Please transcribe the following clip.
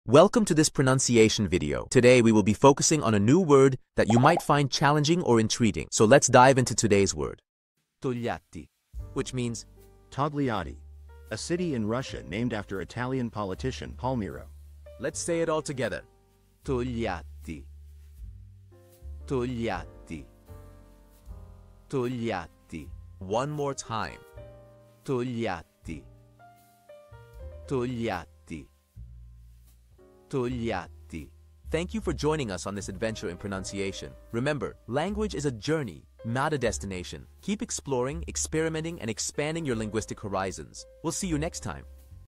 Welcome to this pronunciation video. Today we will be focusing on a new word that you might find challenging or intriguing. So let's dive into today's word. Togliatti, which means Togliatti, a city in Russia named after Italian politician Palmiro. Let's say it all together. Togliatti. Togliatti. Togliatti. One more time. Togliatti. Togliatti. Togliatti. Thank you for joining us on this adventure in pronunciation. Remember, language is a journey, not a destination. Keep exploring, experimenting, and expanding your linguistic horizons. We'll see you next time.